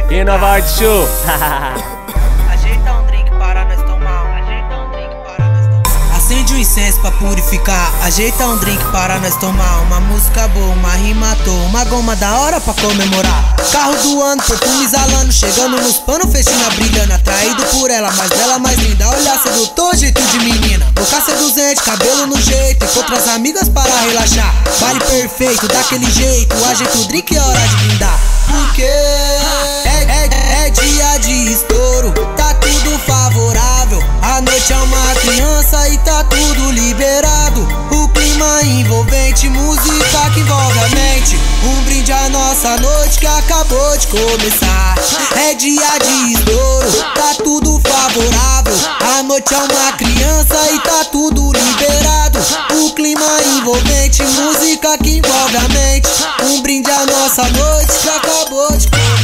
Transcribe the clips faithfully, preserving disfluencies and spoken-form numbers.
E não vai de show. Ajeita um drink para nós tomar. Ajeita um drink para nós tomar. Acende um incenso pra purificar. Ajeita um drink para nós tomar. Uma música boa, uma rima à toa, uma goma da hora pra comemorar. Carro do ano, perfume exalando, chegando nos panos, festina brilhando. Atraído por ela, mais bela, mais linda. Olhar sedutor, jeito de menina. Boca seduzente, cabelo no jeito. Encontra as amigas para relaxar. Baile perfeito, daquele jeito. Ajeita o drink, é hora de brindar. Porque é, é, é dia de estouro, tá tudo favorável. A noite é uma criança e tá tudo liberado. O clima envolvente, música que envolve a mente. Um brinde à nossa noite que acabou de começar. É dia de estouro, tá tudo favorável. A noite é uma criança e tá tudo liberado. O clima envolvente, música que envolve a mente. Um brinde à nossa noite que acabou de começar.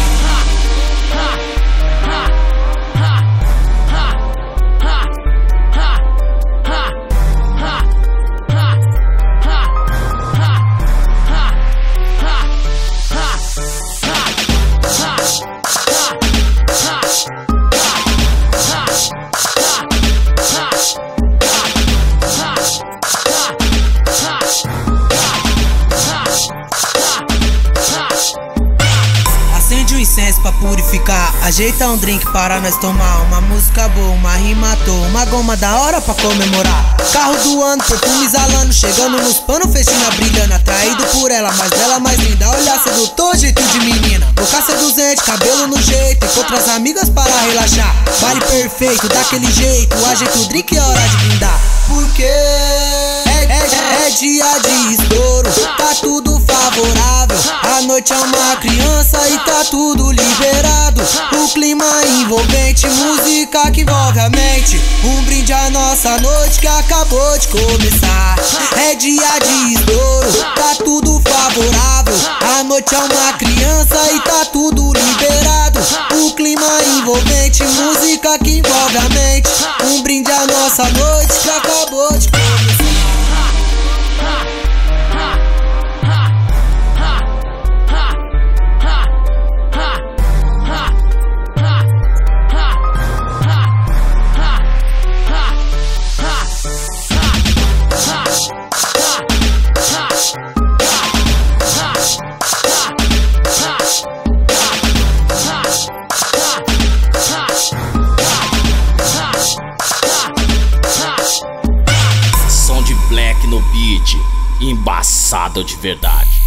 Acende um incenso pra purificar. Ajeita um drink para nós tomar. Uma música boa, uma rima à toa, uma goma da hora pra comemorar. Carro do ano, perfume exalando, chegando nos panos, festina brilhando. Atraído por ela, mais bela, mais linda. Olhar sedutor, jeito de menina. Boca seduzente, cabelo no jeito. Encontra as amigas para relaxar. Baile perfeito, daquele jeito. Ajeita o drink, é hora de brindar. Porque é, é, é dia de estouro, tá tudo favorável. A noite é uma criança e tá tudo liberado. O clima envolvente, música que envolve a mente. Um brinde à nossa noite que acabou de começar. É dia de estouro, tá tudo favorável. A noite é uma criança e tá tudo liberado. O clima envolvente, música que envolve a mente. Um brinde à nossa noite que acabou de começar. Som de black no beat, embaçado de verdade.